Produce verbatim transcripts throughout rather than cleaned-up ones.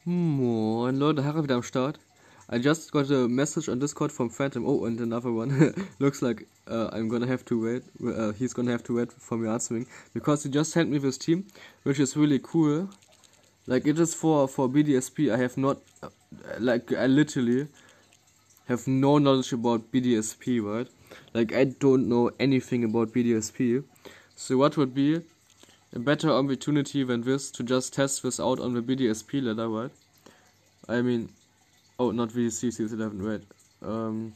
Moin Leute, Harry wieder am Start. I just got a message on Discord from Phantom. Oh, and another one. Looks like uh, I'm gonna have to wait. Uh, he's gonna have to wait for me answering because he just sent me this team, which is really cool. Like it is for for B D S P. I have not, uh, like I literally have no knowledge about B D S P, right? Like I don't know anything about B D S P. So what would be a better opportunity than this to just test this out on the B D S P ladder, right? I mean, oh, not V D C C eleven, wait. Um,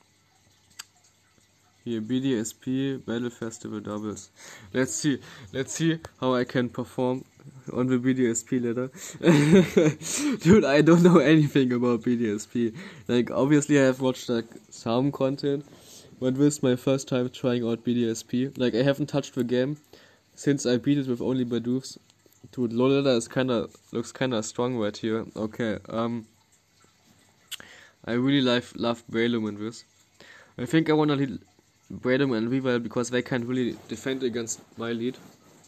here, B D S P Battle Festival doubles. Let's see, let's see how I can perform on the B D S P ladder. Dude, I don't know anything about B D S P. Like, obviously I have watched like some content, but this is my first time trying out B D S P. Like, I haven't touched the game since I beat it with only Badoofs. Dude, low ladder is kinda, looks kinda strong right here. Okay, um, I really love, love Breloom in this. I think I wanna lead Breloom and Weavile because they can really defend against my lead.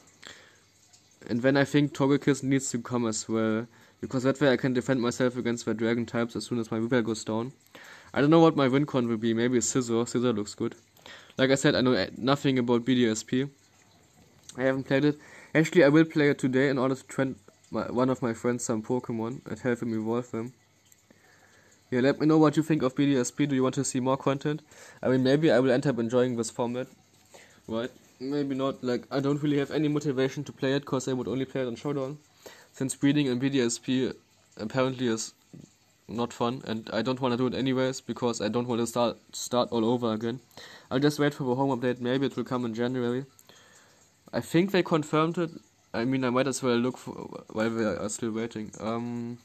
And then I think Togekiss needs to come as well, because that way I can defend myself against the Dragon types as soon as my Weavile goes down. I don't know what my win con will be, maybe Scizor. Scizor looks good. Like I said, I know nothing about B D S P. I haven't played it. Actually, I will play it today in order to train my, one of my friends some Pokemon and help him evolve them. Yeah, let me know what you think of B D S P. Do you want to see more content? I mean, maybe I will end up enjoying this format. Right? Maybe not. Like, I don't really have any motivation to play it because I would only play it on Showdown. Since breeding in B D S P apparently is not fun, and I don't want to do it anyways because I don't want to start start all over again. I'll just wait for the home update. Maybe it will come in January. I think they confirmed it. I mean, I might as well look for while we are still waiting. Um,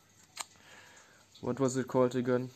what was it called again?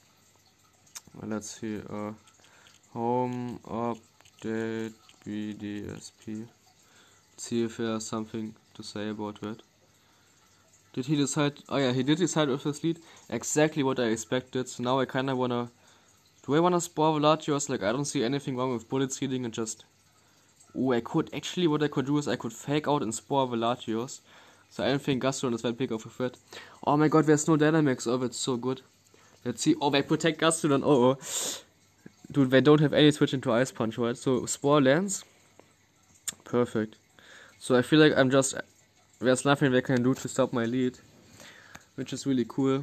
Well, let's see. Uh, home update B D S P. Let's see if there's something to say about that. Did he decide? Oh yeah, he did decide with his lead. Exactly what I expected. So now I kind of wanna. Do I wanna spore Latios? Like, I don't see anything wrong with bullet seeding and just. Oh, I could actually, what I could do is I could fake out and spore Velatios. So I don't think Gastrodon is that big of a threat. Oh my god, there's no Dynamax. Oh, that's so good. Let's see. Oh, they protect Gastrodon. Oh, oh. Dude, they don't have any switch into Ice Punch, right? So Spore lands. Perfect. So I feel like I'm just. There's nothing they can do to stop my lead. Which is really cool.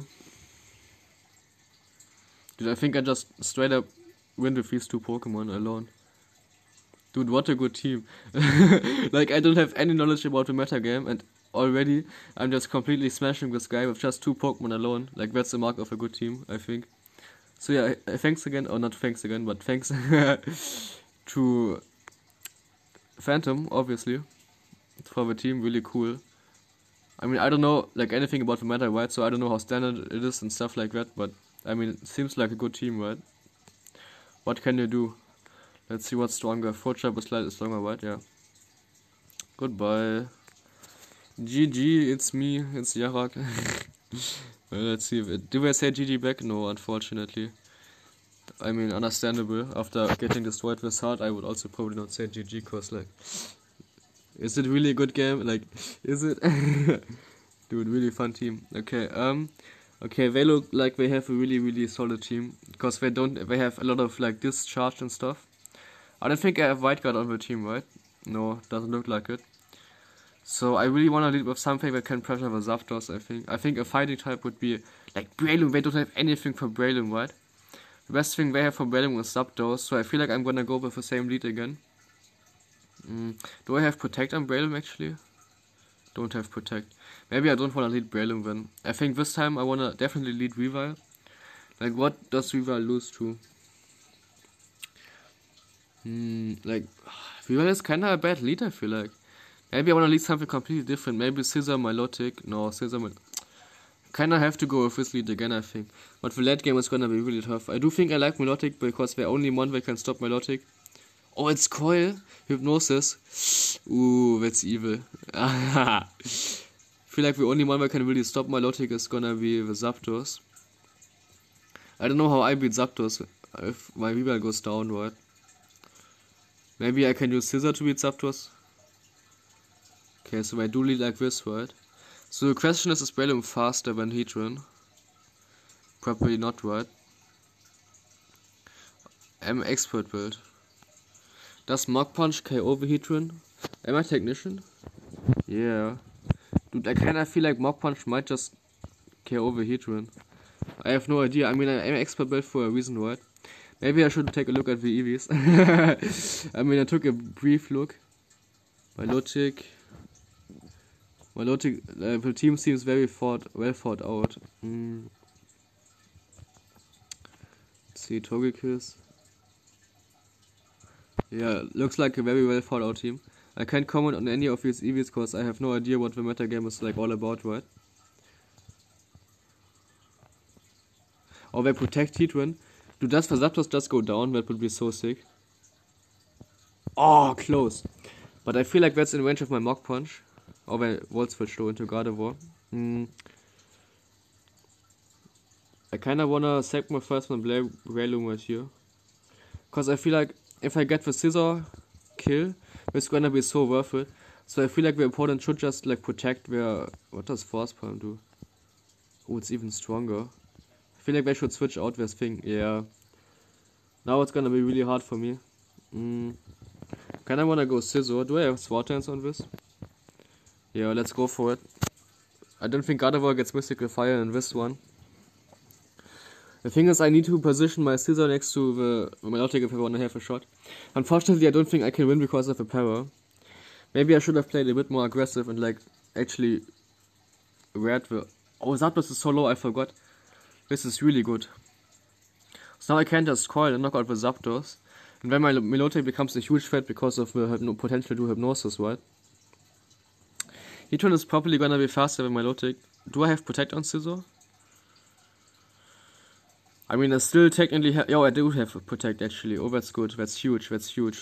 Dude, I think I just straight up win with these two Pokemon alone. Dude, what a good team. Like, I don't have any knowledge about the metagame, and already I'm just completely smashing this guy with just two Pokemon alone. Like, that's the mark of a good team, I think. So yeah, thanks again, or not thanks again, but thanks to Phantom, obviously, for the team. Really cool. I mean, I don't know, like, anything about the meta, right? So I don't know how standard it is and stuff like that, but, I mean, it seems like a good team, right? What can you do? Let's see what's stronger. Fortrap is slightly stronger, right? Yeah. Goodbye. G G, it's me, it's Yarak. Well, let's see. If it, do I say G G back? No, unfortunately. I mean, understandable. After getting destroyed with hard, I would also probably not say G G, cause, like, is it really a good game? Like, is it? Dude, really fun team. Okay, um, okay, they look like they have a really, really solid team, because they don't, they have a lot of, like, discharge and stuff. I don't think I have White Guard on the team, right? No, doesn't look like it. So I really want to lead with something that can pressure the Zapdos, I think. I think a fighting type would be, like, Breloom. They don't have anything for Breloom, right? The best thing they have for Breloom is Zapdos, so I feel like I'm gonna go with the same lead again. Mm. Do I have Protect on Breloom, actually? Don't have Protect. Maybe I don't want to lead Breloom then. I think this time I want to definitely lead Weavile. Like, what does Weavile lose to? Hmm, like, Weavile is kinda a bad lead, I feel like. Maybe I wanna lead something completely different. Maybe Scizor, Milotic. No, Scizor, Mil kinda have to go with this lead again, I think. But the late game is gonna be really tough. I do think I like Milotic because they're only one that can stop Milotic. Oh, it's Coil. Hypnosis. Ooh, that's evil. I feel like the only one that can really stop Milotic is gonna be the Zapdos. I don't know how I beat Zapdos if my Weavile goes down, right? Maybe I can use Scizor to beat Zapdos. Okay, so I do lead like this, right? So the question is, is Breloom faster than Heatran? Probably not, right? I'm expert build. Does Mach Punch K O the Heatran? Am I Technician? Yeah. Dude, I kinda feel like Mach Punch might just K O the Heatran. I have no idea. I mean, I'm expert build for a reason, right? Maybe I should take a look at the Eevees. I mean, I took a brief look. Milotic. Milotic, uh, the team seems very thought, well thought out. Mm. Let's see, Togekiss. Yeah, looks like a very well thought out team. I can't comment on any of these Eevees because I have no idea what the meta game is like all about, right? Or they protect Heatran. Dude, does the Zapdos just go down? That would be so sick. Oh, close. But I feel like that's in range of my Mach Punch. Or they Volt Switch though into Gardevoir. Mm. I kinda wanna sack my first one Breloom right here. Cause I feel like if I get the Scissor kill, it's gonna be so worth it. So I feel like the opponent should just like protect their... What does Force Palm do? Oh, it's even stronger. I feel like they should switch out this thing. Yeah. Now it's gonna be really hard for me. Mm. Kinda wanna go Scissor. Do I have Sword Dance on this? Yeah, let's go for it. I don't think Gardevoir gets Mystical Fire in this one. The thing is, I need to position my Scissor next to the Milotic if I want to have a shot. Unfortunately, I don't think I can win because of the power. Maybe I should have played a bit more aggressive and like actually read the... Oh, Zapdos is so low, I forgot. This is really good. So now I can just coil and knock out the Zapdos. And then my Milotic becomes a huge threat because of the potential to Hypnosis, right? Heatran is probably gonna be faster than Milotic. Do I have Protect on Scissor? I mean, I still technically have... Oh, I do have Protect actually. Oh, that's good. That's huge. That's huge.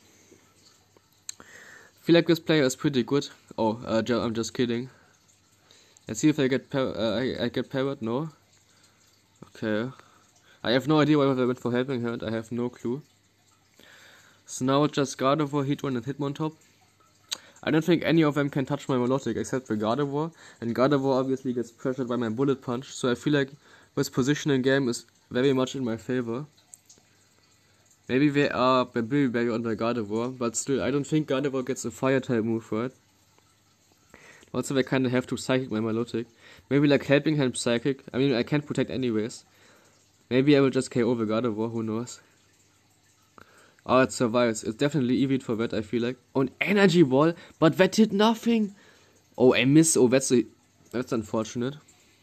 I feel like this player is pretty good. Oh, uh, I'm just kidding. Let's see if I get uh, I, I get parried. No. Okay. I have no idea why I went for Helping Hand. I have no clue. So now it's just Gardevoir, Heatran, and Hitmontop. I don't think any of them can touch my Milotic except for Gardevoir. And Gardevoir obviously gets pressured by my Bullet Punch. So I feel like this positioning game is very much in my favor. Maybe they are by Bilberry on my Gardevoir, but still, I don't think Gardevoir gets a Fire type move, right? Also, they kinda have to Psychic my Milotic. Maybe like Helping Hand Psychic. I mean, I can't Protect anyways. Maybe I will just K O the Gardevoir, who knows. Oh, it survives. It's definitely Eevee for that, I feel like. Oh, an Energy Ball, but that did nothing. Oh, I miss. Oh, that's a, that's unfortunate.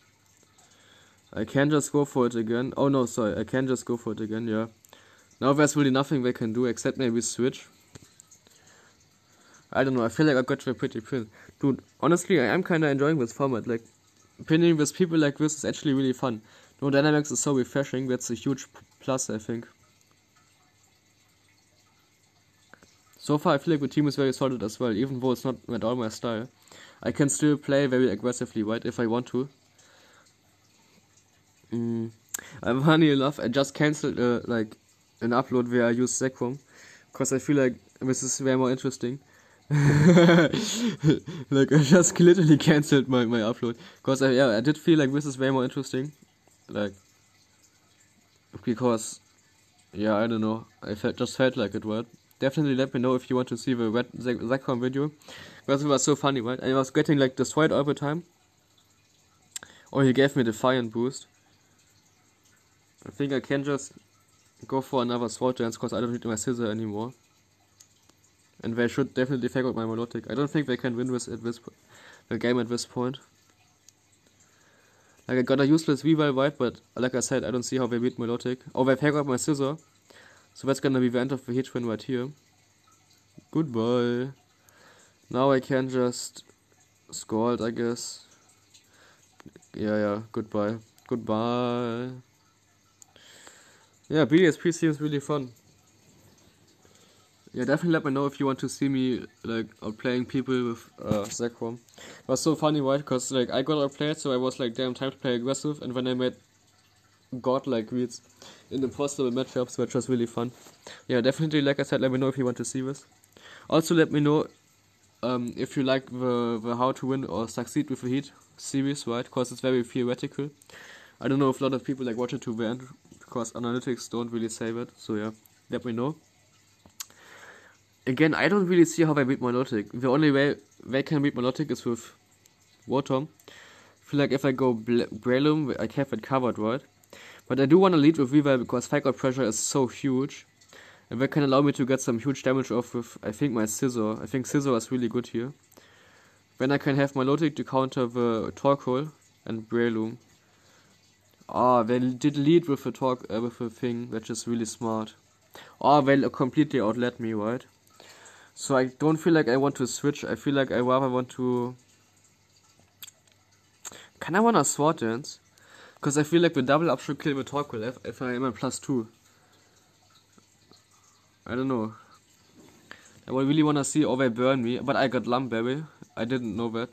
I can just go for it again. Oh no, sorry. I can just go for it again, yeah. Now there's really nothing they can do except maybe switch. I don't know. I feel like I got a pretty pin. Dude, honestly, I am kind of enjoying this format. Like, pinning with people like this is actually really fun. No dynamics is so refreshing. That's a huge plus, I think. So far, I feel like the team is very solid as well, even though it's not at all my style. I can still play very aggressively, right, if I want to. Mm. I'm funny enough, I just cancelled uh, like an upload where I use Zekrom, because I feel like this is way more interesting. Like, I just literally cancelled my, my upload, because I, yeah, I did feel like this is way more interesting. Like, because, yeah, I don't know, I felt, just felt like it, right? Definitely let me know if you want to see the red Zekrom video. Because it was so funny, right? I was getting like destroyed all the time. Or he gave me the Defiant boost. I think I can just go for another Sword Dance because I don't need my Scissor anymore. And they should definitely fake out my Milotic. I don't think they can win this at this the game at this point. Like, I got a useless Weavile White, but like I said, I don't see how they beat Milotic. Oh, they fake out my Scissor. So that's gonna be the end of the Heatran right here. Goodbye. Now I can just Scald, I guess. Yeah, yeah, goodbye. Goodbye. Yeah, B D S P seems really fun. Yeah, definitely let me know if you want to see me like outplaying people with uh, Zekrom. It was so funny, right? Because like I got outplayed, so I was like, damn, time to play aggressive, and when I made godlike reads in impossible matchups, which was really fun. Yeah, definitely, like I said, let me know if you want to see this. Also, let me know um, if you like the, the how to win or succeed with the Heat series, right? Because it's very theoretical. I don't know if a lot of people like watch it to the end, because analytics don't really say that. So yeah, let me know. Again, I don't really see how they beat Milotic. The only way they can beat Milotic is with Rotom. I feel like if I go Breloom, I have it covered, right? But I do want to lead with Weavile because Fake Out Pressure is so huge. And that can allow me to get some huge damage off with, I think, my Scizor. I think Scizor is really good here. Then I can have Milotic to counter the Torkoal and Breloom. Ah, they did lead with the talk uh, with the thing, which is really smart. Ah, they completely outlet me, right? So I don't feel like I want to switch. I feel like I rather want to... Can I want to Sword Dance? Because I feel like the double up should kill the Torkoal if, if I am at plus two. I don't know. I would really want to see, oh, they burn me. But I got Lumberry. I didn't know that.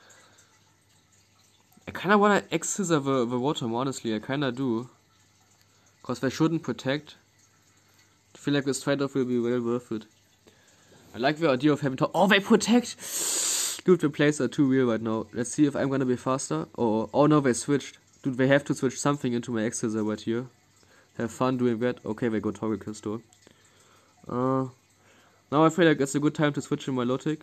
I kinda wanna X-Scissor the, the Rotom, honestly. I kinda do. Because they shouldn't protect. I feel like this trade-off will be well worth it. I like the idea of having to- Oh, they protect! Dude, the plays are too real right now. Let's see if I'm gonna be faster. Oh, oh no, they switched. Dude, they have to switch something into my X-Scissor right here. Have fun doing that. Okay, they go Torkoal though. Uh, now I feel like it's a good time to switch in Milotic.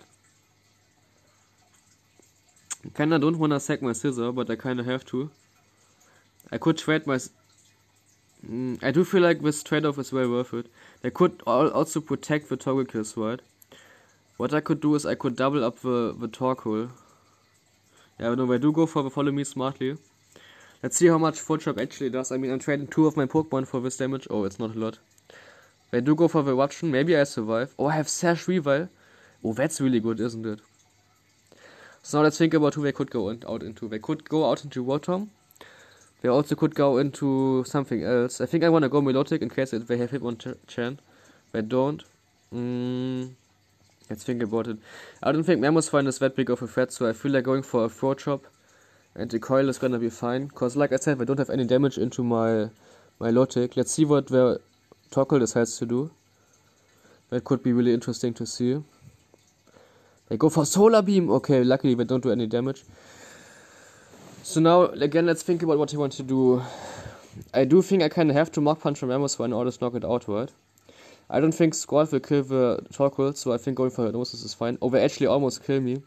I kinda don't wanna sack my Scissor, but I kinda have to. I could trade my... Mm, I do feel like this trade-off is well worth it. They could al also protect the Torkoal, right? What I could do is I could double up the, the Torkoal. Yeah, no, I do go for the Follow Me smartly. Let's see how much Full Trap actually does. I mean, I'm trading two of my Pokemon for this damage. Oh, it's not a lot. I do go for the Eruption. Maybe I survive. Oh, I have Sash Weavile. Oh, that's really good, isn't it? So now let's think about who they could go in, out into. They could go out into Rotom. They also could go into something else. I think I want to go Milotic in case they have Hitmonchan. They don't. Mm, let's think about it. I don't think Mamoswine is that big of a threat, so I feel like going for a Throat Chop. And the Coil is gonna be fine. Because like I said, they don't have any damage into my Milotic. Let's see what their Torkoal decides to do. That could be really interesting to see. They go for Solar Beam. Okay, luckily they don't do any damage. So now, again, let's think about what he wants to do. I do think I kind of have to Mach Punch from Mamoswine in order to knock it out, right? I don't think Scald will kill the Torkoal, so I think going for Hypnosis is fine. Oh, they actually almost kill me.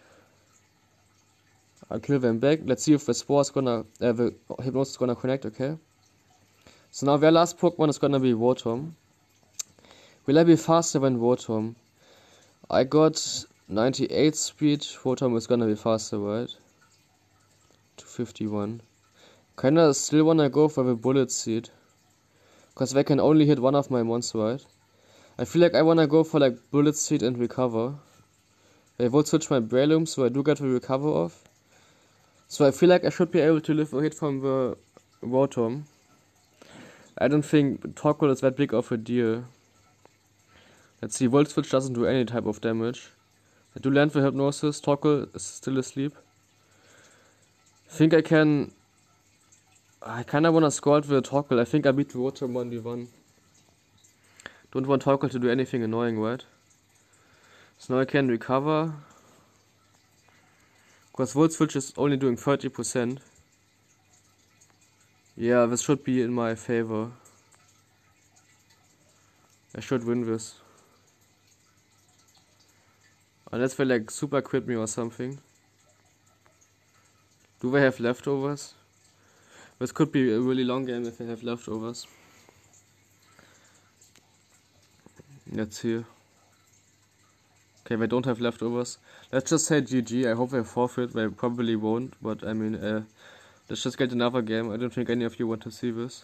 I'll kill them back. Let's see if the Spore is gonna... Uh, the Hypnosis is gonna connect, okay? So now their last Pokemon is gonna be Rotom. Will I be faster than Rotom? I got ninety-eight speed. Rotom is gonna be faster, right? To fifty-one. Kinda still wanna go for the Bullet Seed. Because they can only hit one of my mons, right? I feel like I wanna go for like Bullet Seed and Recover. I will switch my Breloom, so I do get the Recover off. So I feel like I should be able to live a hit from the Rotom. I don't think Torkoal is that big of a deal. Let's see, Volt Switch doesn't do any type of damage. I do land the Hypnosis. Torkoal is still asleep. I think I can... I kinda wanna Scald the Torkoal. I think I beat the Rotom one v one. Don't want Torkoal to do anything annoying, right? So now I can recover. Because Volt Switch is only doing thirty percent. Yeah, this should be in my favor. I should win this. Unless they like super crit me or something. Do they have leftovers? This could be a really long game if they have leftovers. Let's see. Okay, they don't have leftovers. Let's just say G G. I hope they forfeit. They probably won't, but I mean, uh, let's just get another game. I don't think any of you want to see this.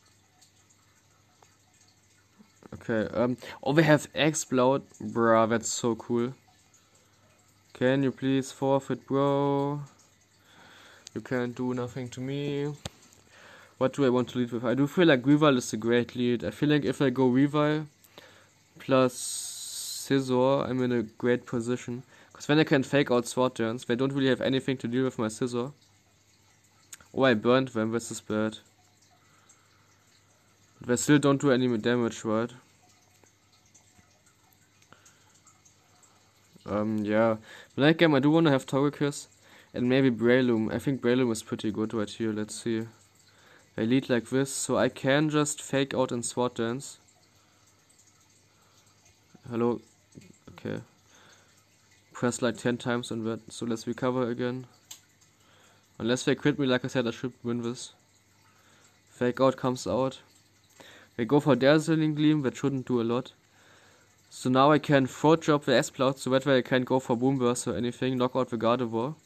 Okay, um, oh, they have Exploud. Bruh, that's so cool. Can you please forfeit, bro? You can't do nothing to me. What do I want to lead with? I do feel like Weavile is a great lead. I feel like if I go Weavile plus Scizor, I'm in a great position. Because then I can fake out Sword Dance. They don't really have anything to deal with my Scizor. Oh, I burned them. This is bad. They still don't do any damage, right? Um, yeah. But late game, I do want to have Togekiss and maybe Breloom. I think Breloom is pretty good right here. Let's see. I lead like this, so I can just fake out and Sword Dance. Hello. Okay. Press like ten times on that, so let's recover again. Unless they crit me, like I said, I should win this. Fake out comes out. They go for Dazzling Gleam, that shouldn't do a lot. So now I can throat drop the S-Cloud, so that way I can't go for Boom Burst or anything, knock out the Gardevoir.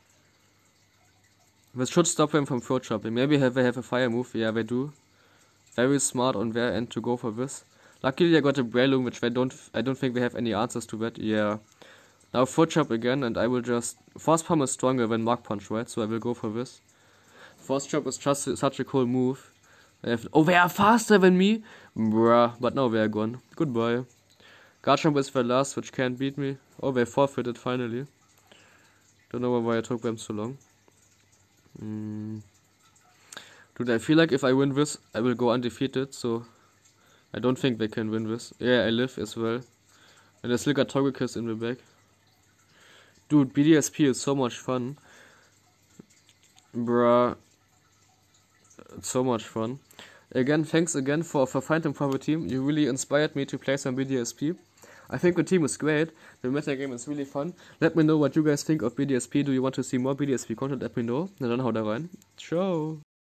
This should stop them from throat dropping. Maybe have they have a fire move, yeah they do. Very smart on their end to go for this. Luckily I got a Breloom, which they don't, I don't think they have any answers to that, yeah. Now throat drop again, and I will just... Force Palm is stronger than Mark Punch, right? So I will go for this. Force Drop is just such a cool move. They have, oh, they are faster than me? Bruh, but now they are gone. Goodbye. Garchomp is the last, which can't beat me. Oh, they forfeited finally. Don't know why I took them so long. Mm. Dude, I feel like if I win this, I will go undefeated, so... I don't think they can win this. Yeah, I live as well. And I still got Togekiss in the back. Dude, B D S P is so much fun. Bruh. It's so much fun. Again, thanks again for, for finding for the team. You really inspired me to play some B D S P. I think the team is great. The meta game is really fun. Let me know what you guys think of B D S P. Do you want to see more B D S P content? Let me know. Na dann haut da rein. Ciao.